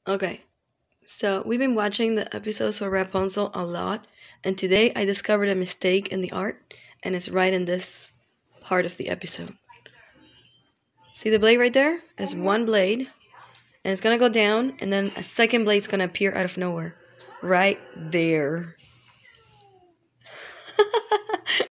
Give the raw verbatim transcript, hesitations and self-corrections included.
Okay, so we've been watching the episodes for Rapunzel a lot, and today I discovered a mistake in the art, and it's right in this part of the episode. See the blade right there? It's one blade, and it's gonna go down, and then a second blade's gonna appear out of nowhere. Right there.